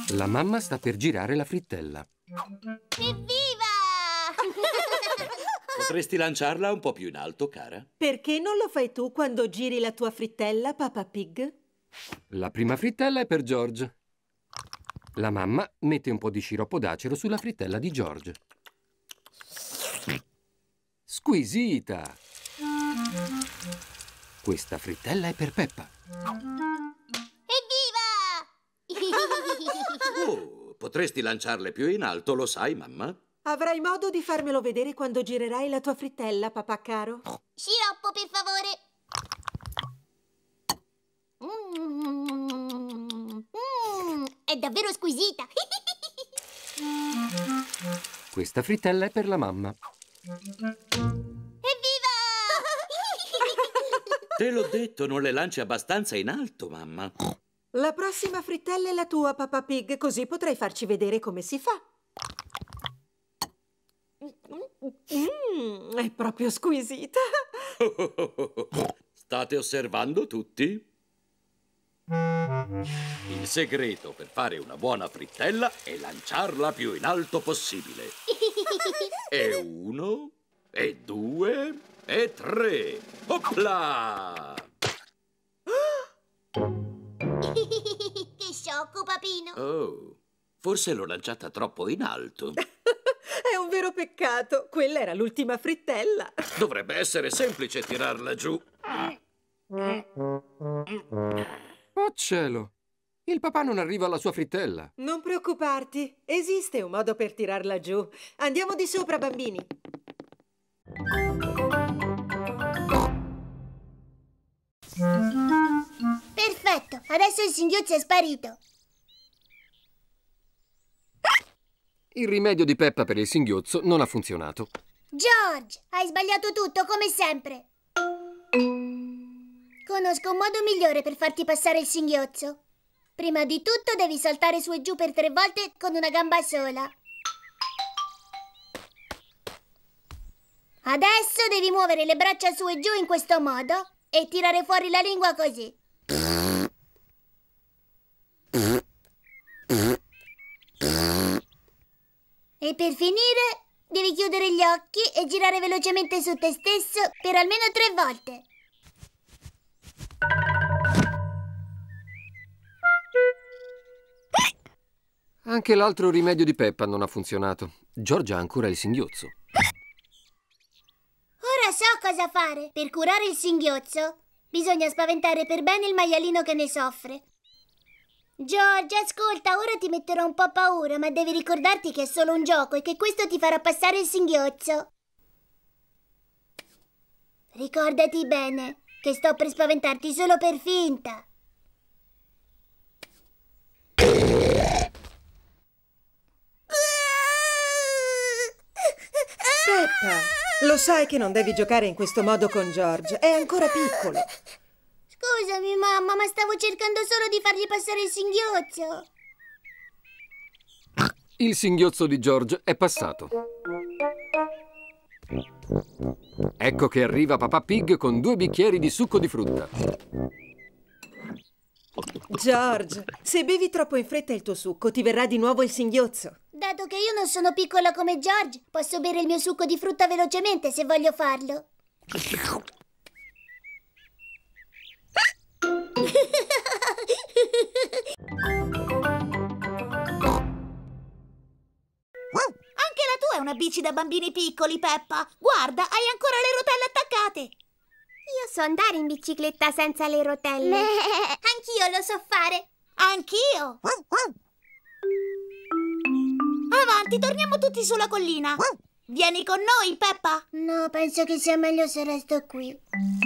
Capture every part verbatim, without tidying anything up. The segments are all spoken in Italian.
La mamma sta per girare la frittella. Evviva! Potresti lanciarla un po' più in alto, cara? Perché non lo fai tu quando giri la tua frittella, Peppa Pig? La prima frittella è per George. La mamma mette un po' di sciroppo d'acero sulla frittella di George. Squisita! Questa frittella è per Peppa. Evviva! Oh, potresti lanciarle più in alto, lo sai, mamma? Avrai modo di farmelo vedere quando girerai la tua frittella, papà caro? Sciroppo, per favore. Mm, mm, è davvero squisita. Questa frittella è per la mamma. Evviva! Te l'ho detto, non le lanci abbastanza in alto, mamma. La prossima frittella è la tua, Peppa Pig, così potrai farci vedere come si fa. Mm, è proprio squisita. State osservando tutti? Il segreto per fare una buona frittella è lanciarla più in alto possibile. E uno, e due, e tre. Opla! Che sciocco, papino. Oh, forse l'ho lanciata troppo in alto. È un vero peccato. Quella era l'ultima frittella. Dovrebbe essere semplice tirarla giù. Oh cielo! Il papà non arriva alla sua frittella. Non preoccuparti, esiste un modo per tirarla giù. Andiamo di sopra, bambini. Perfetto, adesso il singhiozzo è sparito. Il rimedio di Peppa per il singhiozzo non ha funzionato. George, hai sbagliato tutto, come sempre. Conosco un modo migliore per farti passare il singhiozzo. Prima di tutto devi saltare su e giù per tre volte con una gamba sola. Adesso devi muovere le braccia su e giù in questo modo e tirare fuori la lingua così. E per finire, devi chiudere gli occhi e girare velocemente su te stesso per almeno tre volte. Anche l'altro rimedio di Peppa non ha funzionato. George ha ancora il singhiozzo. Ora so cosa fare. Per curare il singhiozzo, bisogna spaventare per bene il maialino che ne soffre. George, ascolta, ora ti metterò un po' paura, ma devi ricordarti che è solo un gioco e che questo ti farà passare il singhiozzo. Ricordati bene che sto per spaventarti solo per finta. Peppa, lo sai che non devi giocare in questo modo con George. È ancora piccolo. Scusami, mamma, ma stavo cercando solo di fargli passare il singhiozzo. Il singhiozzo di George è passato. Ecco che arriva Peppa Pig con due bicchieri di succo di frutta. George, se bevi troppo in fretta il tuo succo, ti verrà di nuovo il singhiozzo. Dato che io non sono piccola come George, posso bere il mio succo di frutta velocemente se voglio farlo. Anche la tua è una bici da bambini piccoli, Peppa. Guarda, hai ancora le rotelle attaccate. Io so andare in bicicletta senza le rotelle. Anch'io lo so fare. Anch'io. Avanti, torniamo tutti sulla collina. Vieni con noi, Peppa. No, penso che sia meglio se resto qui.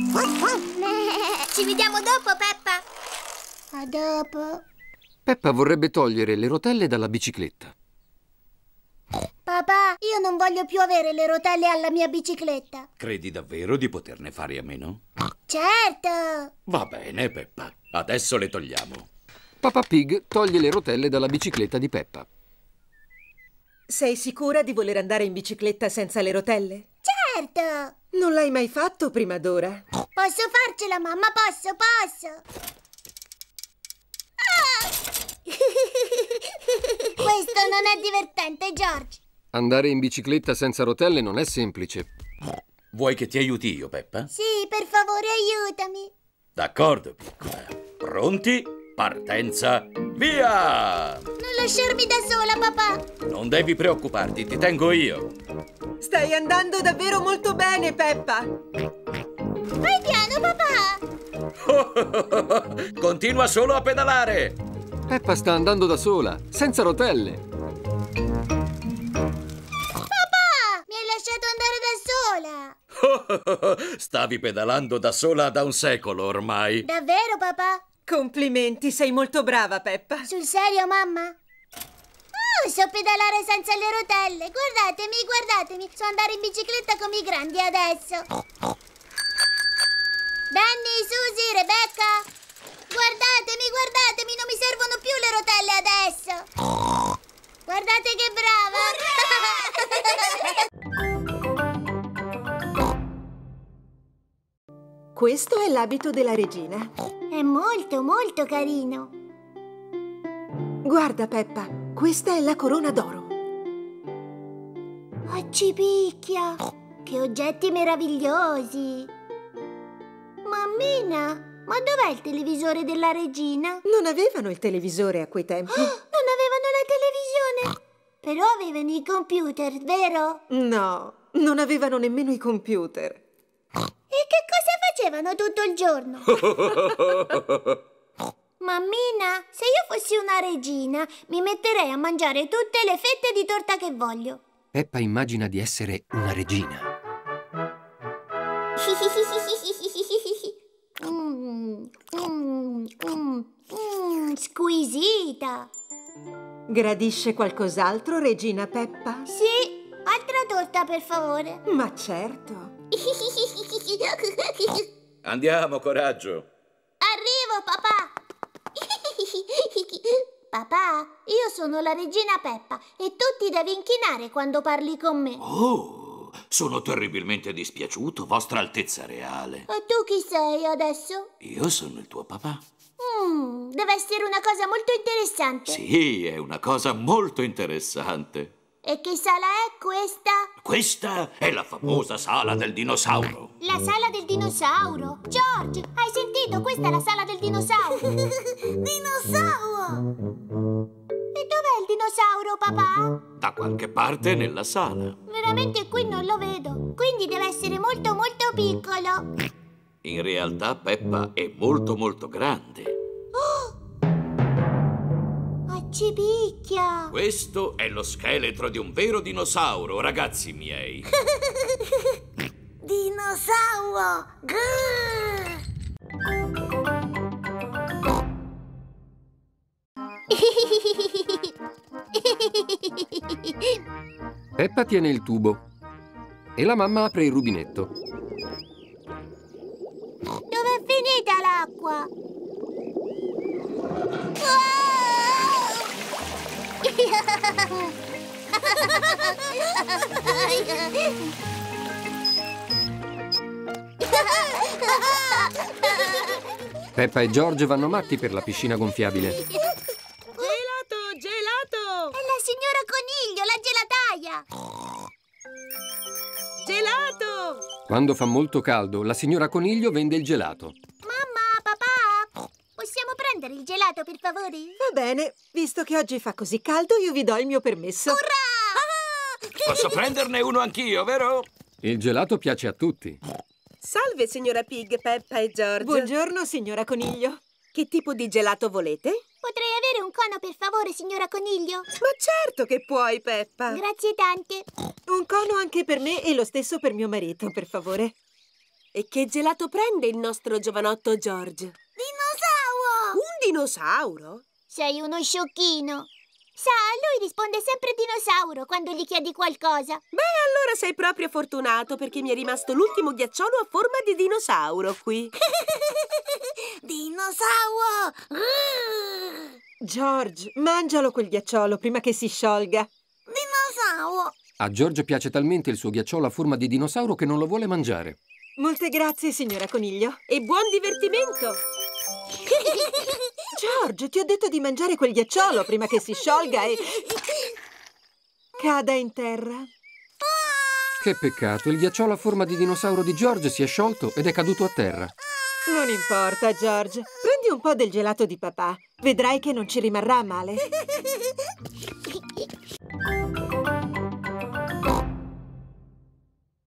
Ci vediamo dopo, Peppa. A dopo. Peppa vorrebbe togliere le rotelle dalla bicicletta. Papà, io non voglio più avere le rotelle alla mia bicicletta. Credi davvero di poterne fare a meno? Certo. Va bene, Peppa. Adesso le togliamo. Peppa Pig toglie le rotelle dalla bicicletta di Peppa. Sei sicura di voler andare in bicicletta senza le rotelle? Certo. Non l'hai mai fatto prima d'ora? Posso farcela, mamma, posso, posso. Ah! Questo non è divertente, George. Andare in bicicletta senza rotelle non è semplice. Vuoi che ti aiuti io, Peppa? Sì, per favore, aiutami. D'accordo, piccola. Pronti? Partenza, via! Non lasciarmi da sola, papà. Non devi preoccuparti, ti tengo io. Stai andando davvero molto bene, Peppa. Vai piano, papà. Continua solo a pedalare. Peppa sta andando da sola, senza rotelle. Papà, mi hai lasciato andare da sola. Stavi pedalando da sola da un secolo ormai. Davvero, papà? Complimenti, sei molto brava, Peppa. Sul serio, mamma? Oh, so pedalare senza le rotelle. Guardatemi, guardatemi. So andare in bicicletta come i grandi adesso. Danny, Susie, Rebecca. Guardatemi, guardatemi. Non mi servono più le rotelle adesso. Guardate che brava. Questo è l'abito della regina. È molto, molto carino. Guarda, Peppa, questa è la corona d'oro. Oh, ci picchia. Che oggetti meravigliosi. Mammina, ma dov'è il televisore della regina? Non avevano il televisore a quei tempi. Oh, non avevano la televisione. Però avevano i computer, vero? No, non avevano nemmeno i computer. E che cosa facevano tutto il giorno? Mammina, se io fossi una regina, mi metterei a mangiare tutte le fette di torta che voglio. Peppa immagina di essere una regina. mm, mm, mm, mm, squisita. Gradisce qualcos'altro, regina Peppa? Sì, altra torta per favore. Ma certo. Andiamo, coraggio. Arrivo, papà. Papà, io sono la regina Peppa e tu ti devi inchinare quando parli con me. Oh, sono terribilmente dispiaciuto, vostra altezza reale. E tu chi sei adesso? Io sono il tuo papà. Mm, deve essere una cosa molto interessante. Sì, è una cosa molto interessante. E che sala è questa? Questa è la famosa sala del dinosauro. La sala del dinosauro. George, hai sentito? Questa è la sala del dinosauro. Dinosauro! E dov'è il dinosauro, papà? Da qualche parte nella sala. Veramente qui non lo vedo. Quindi deve essere molto molto piccolo. In realtà Peppa è molto molto grande. Ci picchia. Questo è lo scheletro di un vero dinosauro, ragazzi miei. Dinosauro! Peppa tiene il tubo e la mamma apre il rubinetto. Dov'è finita l'acqua? Peppa e George vanno matti per la piscina gonfiabile. Gelato, gelato! È la signora Coniglio, la gelataia! Gelato! Quando fa molto caldo, la signora Coniglio vende il gelato. Mamma, papà, possiamo prendere il gelato, per favore? Va bene, visto che oggi fa così caldo, io vi do il mio permesso. Urrà! Posso prenderne uno anch'io, vero? Il gelato piace a tutti. Salve, signora Pig, Peppa e George. Buongiorno, signora Coniglio. Che tipo di gelato volete? Potrei avere un cono, per favore, signora Coniglio? Ma certo che puoi, Peppa. Grazie tante. Un cono anche per me e lo stesso per mio marito, per favore. E che gelato prende il nostro giovanotto George? Dinosauro! Un dinosauro? Sei uno sciocchino. Sa, lui risponde sempre dinosauro quando gli chiedi qualcosa. Beh, allora sei proprio fortunato perché mi è rimasto l'ultimo ghiacciolo a forma di dinosauro qui. Dinosauro! George, mangialo quel ghiacciolo prima che si sciolga. Dinosauro! A George piace talmente il suo ghiacciolo a forma di dinosauro che non lo vuole mangiare. Molte grazie, signora Coniglio. E buon divertimento! George, ti ho detto di mangiare quel ghiacciolo prima che si sciolga e cada in terra. Che peccato, il ghiacciolo a forma di dinosauro di George si è sciolto ed è caduto a terra. Non importa, George. Prendi un po' del gelato di papà. Vedrai che non ci rimarrà male.